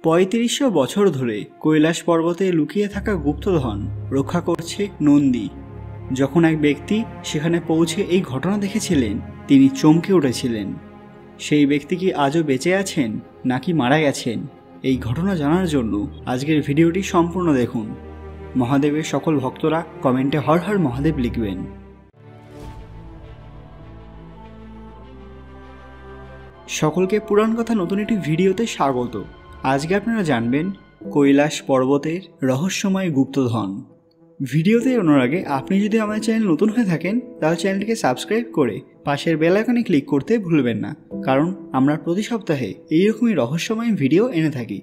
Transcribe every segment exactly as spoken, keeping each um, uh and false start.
পঁয়ত্রিশশো বছর ধরে কৈলাস পর্বতে লুকিয়ে থাকা গুপ্তধন রক্ষা করছে নন্দী। যখন এক ব্যক্তি সেখানে পৌঁছে এই ঘটনা দেখেছিলেন, তিনি চমকে উঠেছিলেন। সেই ব্যক্তি কি আজও বেঁচে আছেন নাকি মারা গেছেন? এই ঘটনা জানার জন্য আজকের ভিডিওটি সম্পূর্ণ দেখুন। মহাদেবের সকল ভক্তরা কমেন্টে হর হর মহাদেব লিখবেন। সকলকে পুরাণ কথা নতুন একটি ভিডিওতে স্বাগত। আজকে আপনারা জানবেন কৈলাস পর্বতের রহস্যময় গুপ্তধন। ভিডিওতে এগোনোর আগে আপনি যদি আমাদের চ্যানেল নতুন হয়ে থাকেন তাহলে চ্যানেলটিকে সাবস্ক্রাইব করে পাশের বেল আইকনে ক্লিক করতে ভুলবেন না, কারণ আমরা প্রতি সপ্তাহে এইরকমই রহস্যময় ভিডিও এনে থাকি।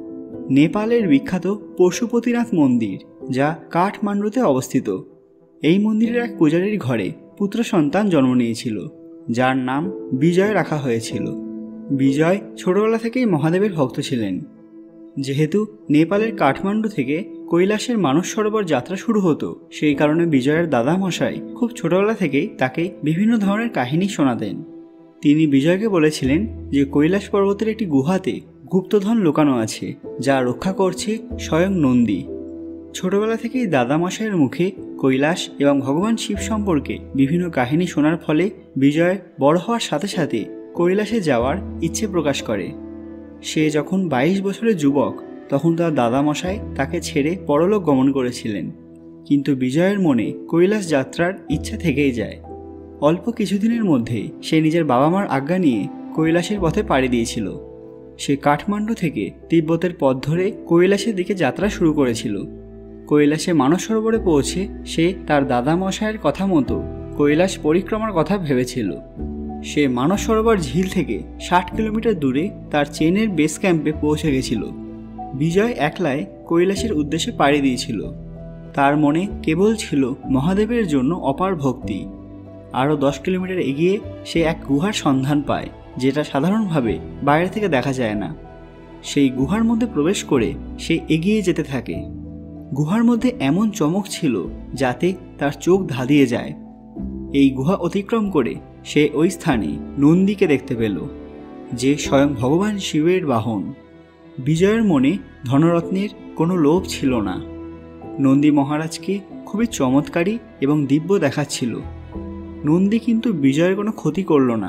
নেপালের বিখ্যাত পশুপতিনাথ মন্দির, যা কাঠমান্ডুতে অবস্থিত। এই মন্দিরের এক পূজারীর ঘরে পুত্র সন্তান জন্ম নিয়েছিল, যার নাম বিজয় রাখা হয়েছিল। বিজয় ছোটবেলা থেকেই মহাদেবের ভক্ত ছিলেন। যেহেতু নেপালের কাঠমান্ডু থেকে কৈলাসের মানস সরোবর যাত্রা শুরু হতো, সেই কারণে বিজয়ের দাদা মশাই খুব ছোটবেলা থেকেই তাকে বিভিন্ন ধরনের কাহিনী শোনাতেন। তিনি বিজয়কে বলেছিলেন যে কৈলাস পর্বতের একটি গুহাতে গুপ্তধন লুকানো আছে, যা রক্ষা করছে স্বয়ং নন্দী। ছোটবেলা থেকেই দাদা মশাইয়ের মুখে কৈলাস এবং ভগবান শিব সম্পর্কে বিভিন্ন কাহিনী শোনার ফলে বিজয় বড় হওয়ার সাথে সাথে কৈলাসে যাওয়ার ইচ্ছে প্রকাশ করে। সে যখন বাইশ বছরের যুবক, তখন তার দাদামশাই তাকে ছেড়ে পরলোক গমন করেছিলেন। কিন্তু বিজয়ের মনে কৈলাস যাত্রার ইচ্ছা থেকেই যায়। অল্প কিছুদিনের মধ্যে সে নিজের বাবা মার আজ্ঞা নিয়ে কৈলাসের পথে পাড়ি দিয়েছিল। সে কাঠমান্ডু থেকে তিব্বতের পথ ধরে কৈলাসের দিকে যাত্রা শুরু করেছিল। কৈলাসে মানস সরোবরে পৌঁছে সে তার দাদামশাইয়ের কথা মতো কৈলাস পরিক্রমার কথা ভেবেছিল। সে মানস সরোবর ঝিল থেকে ষাট কিলোমিটার দূরে তার চেনের বেস ক্যাম্পে পৌঁছে গেছিল। বিজয় একলাই কৈলাসের উদ্দেশ্যে পাড়ি দিয়েছিল। তার মনে কেবল ছিল মহাদেবের জন্য অপার ভক্তি। আরও দশ কিলোমিটার এগিয়ে সে এক গুহার সন্ধান পায়, যেটা সাধারণভাবে বাইরে থেকে দেখা যায় না। সেই গুহার মধ্যে প্রবেশ করে সে এগিয়ে যেতে থাকে। গুহার মধ্যে এমন চমক ছিল যাতে তার চোখ ধাঁধিয়ে যায়। এই গুহা অতিক্রম করে সে ওই স্থানে নন্দীকে দেখতে পেল, যে স্বয়ং ভগবান শিবের বাহন। বিজয়ের মনে ধনরত্নের কোনো লোভ ছিল না। নন্দী মহারাজকে খুবই চমৎকারী এবং দিব্য দেখাচ্ছিল। নন্দী কিন্তু বিজয়ের কোনো ক্ষতি করল না।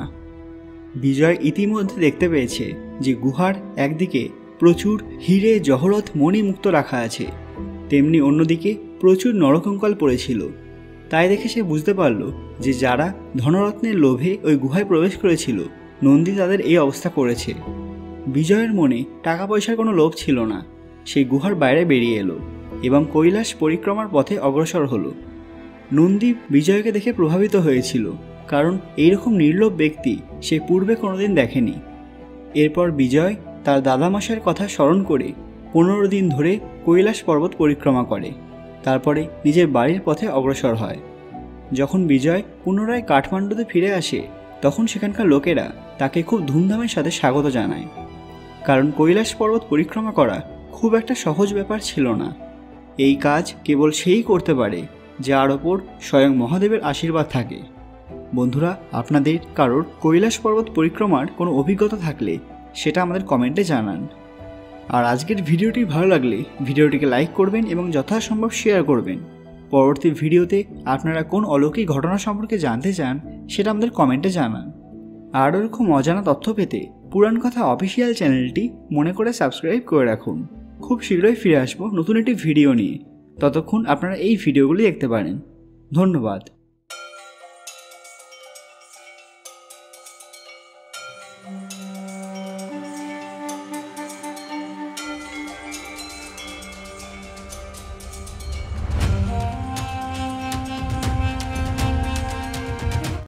বিজয় ইতিমধ্যে দেখতে পেয়েছে যে গুহার একদিকে প্রচুর হিরে জহরত মণি মুক্ত রাখা আছে, তেমনি অন্যদিকে প্রচুর নরকঙ্কাল পড়েছিল। তাই দেখে সে বুঝতে পারল যে যারা ধনরত্নের লোভে ওই গুহায় প্রবেশ করেছিল, নন্দী তাদের এই অবস্থা করেছে। বিজয়ের মনে টাকা পয়সার কোনো লোভ ছিল না। সেই গুহার বাইরে বেরিয়ে এলো এবং কৈলাস পরিক্রমার পথে অগ্রসর হলো। নন্দী বিজয়কে দেখে প্রভাবিত হয়েছিল, কারণ এইরকম নির্লোভ ব্যক্তি সে পূর্বে কোনোদিন দেখেনি। এরপর বিজয় তার দাদামশাইয়ের কথা স্মরণ করে পনেরো দিন ধরে কৈলাস পর্বত পরিক্রমা করে। তারপরে নিজের বাড়ির পথে অগ্রসর হয়। যখন বিজয় পুনরায় কাঠমান্ডুতে ফিরে আসে, তখন সেখানকার লোকেরা তাকে খুব ধুমধামের সাথে স্বাগত জানায়, কারণ কৈলাস পর্বত পরিক্রমা করা খুব একটা সহজ ব্যাপার ছিল না। এই কাজ কেবল সেই করতে পারে যার ওপর স্বয়ং মহাদেবের আশীর্বাদ থাকে। বন্ধুরা, আপনাদের কারোর কৈলাস পর্বত পরিক্রমার কোনো অভিজ্ঞতা থাকলে সেটা আমাদের কমেন্টে জানান। আর আজকের ভিডিওটি ভালো লাগলে ভিডিওটিকে লাইক করবেন এবং যথাসম্ভব শেয়ার করবেন। পরবর্তী ভিডিওতে আপনারা কোন অলৌকিক ঘটনা সম্পর্কে জানতে চান সেটা আমাদের কমেন্টে জানান। আরও এরকম অজানা তথ্য পেতে পুরাণ কথা অফিসিয়াল চ্যানেলটি মনে করে সাবস্ক্রাইব করে রাখুন। খুব শীঘ্রই ফিরে আসবো নতুন একটি ভিডিও নিয়ে। ততক্ষণ আপনারা এই ভিডিওগুলি দেখতে পারেন। ধন্যবাদ।